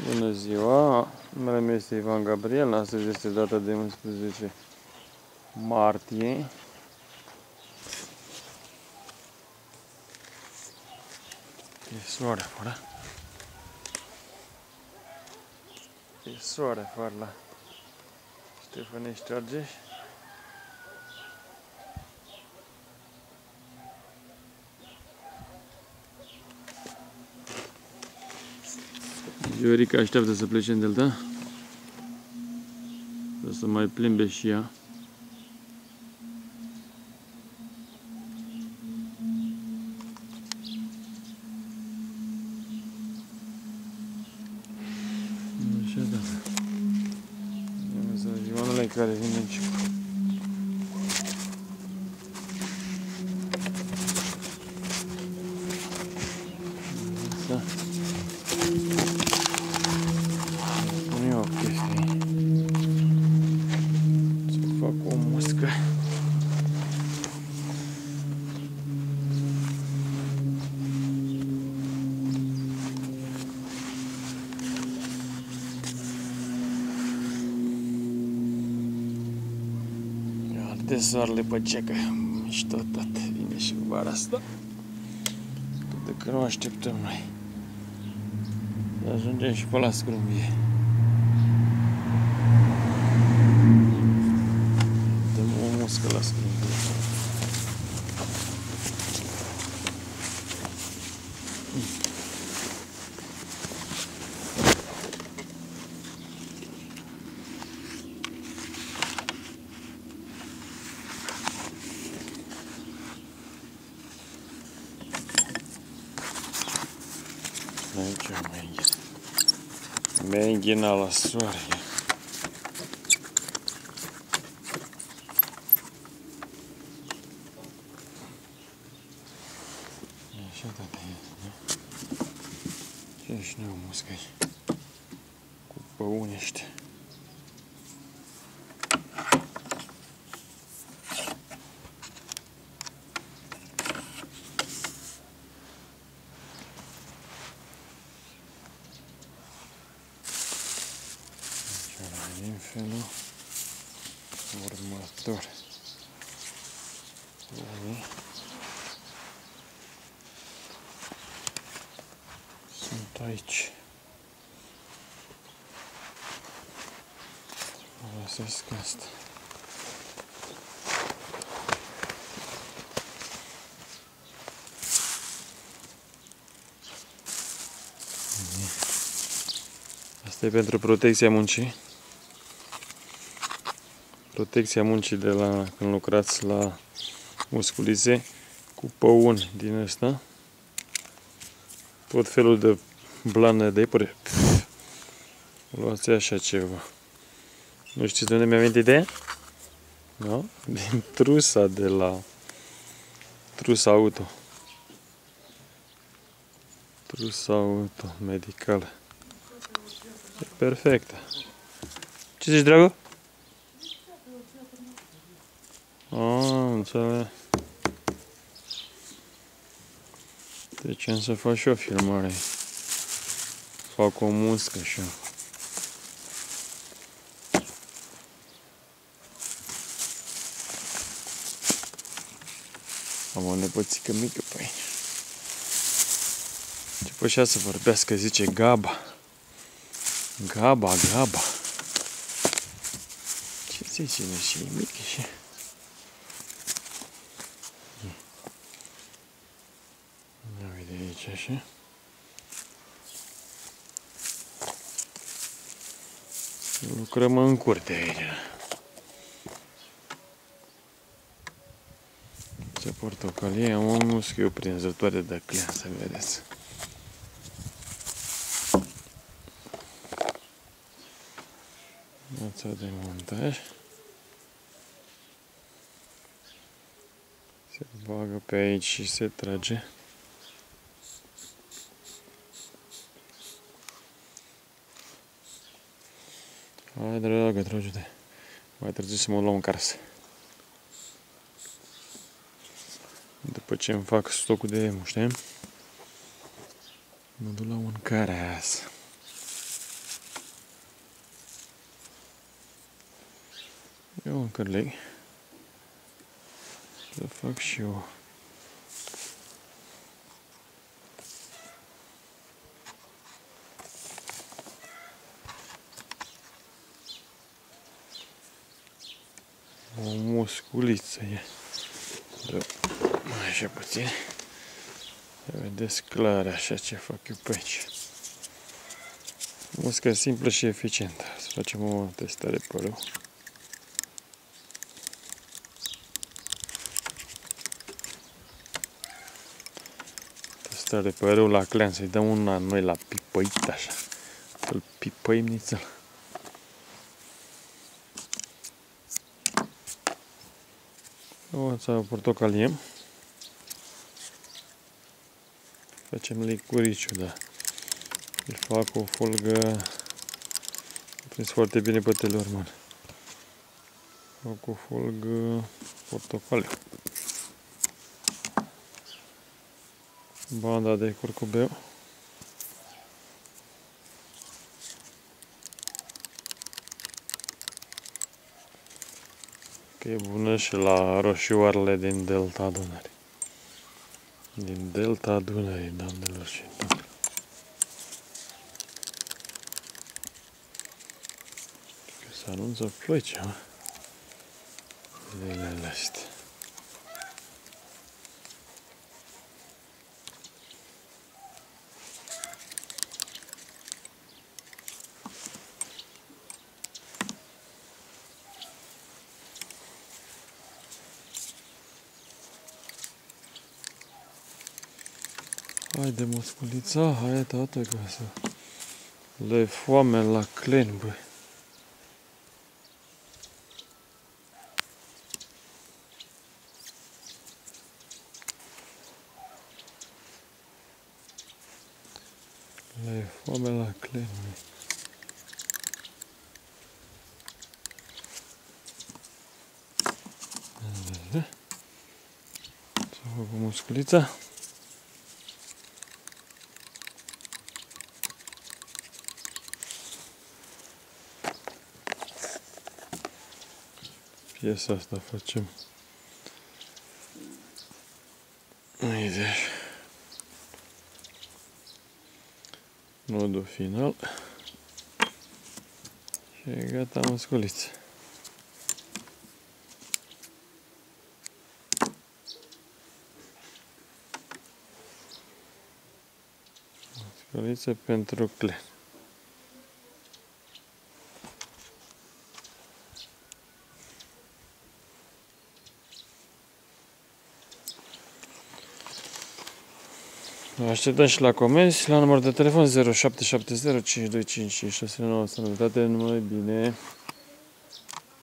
Bună ziua! Numele meu este Ivan Gabriel. Astăzi este data de 11 martie. E soare afară. E soare afară la Ștefănești Argeș. Viorica așteaptă să plece în Delta. Să mai plimbe și ea. Așa, da. Ioanele care vine aici. Da. Nu e o chestie. Să fac o muscă. De soarele pe ceacă, mișto tot, vine și vara asta. Tot de că nu așteptăm noi. Ajungem și pe la Scrumbie. Dăm o muscă la Scrumbie. Aici o menghina. Menghina la soare. Așa, tata, e. Și noi o muscă aici. Cu păuni ăștia. Din felul următor. Sunt aici. Folosesc asta. Asta e pentru protecția muncii. Protecția muncii de la când lucrați la musculițe cu păun din ăsta. Tot felul de blană de iepure. Luați așa ceva. Nu știți de unde mi-a venit ideea? Nu? Din trusa de la trusa auto. Trusa auto medicală. E perfectă. Ce zici, dragă? Înțeleg. Deci am să fac și o filmare. Fac o muscă așa. Am o nepoțică mică pe aici. Începe așa să vorbească, zice Gaba. Gaba, Gaba. Ce zice, nu și e mică și... Uite aici așa. Lucrăm în curte aici. Ce portocalie, am o muscă prinzătoare de clea, să vedeți. Mața de montaj. Se bagă pe aici și se trage. Hai, dragă, trage-te. Mai trebuie să mă luăm în casă. După ce îmi fac stocul de muște, mă duc la mâncarea azi. Eu încă leg. Să fac și eu. O musculiță e. Da. Așa puțin. Vedeți clar așa ce fac eu pe aici. Muscă simplă și eficientă. Să facem o testare părul. Testare părul la clean, să-i dăm una noi la pipăit așa. Să-l pipăim nițel. O țavă portocalie. Facem licuriciu, da. Îl fac o folgă. Prins foarte bine pe teleorman. Fac o folgă portocaliu. Banda de curcubeu. Că e bună și la roșioarele din delta Dunării. Din delta Dunării, doamnelor și domnilor. Că se anunță ploi ceva. Zilele astea. Haide, musculița, hai, tată, ca să le foame la clen, băi. Le foame la clen, băi. Să fac cu musculița. Piesa asta facem. Uite. Nodul final. Și e gata musculița. Musculiță pentru clen. Așteptăm și la comenzi, la număr de telefon 0770 5255 699. Sănătate, numai bine!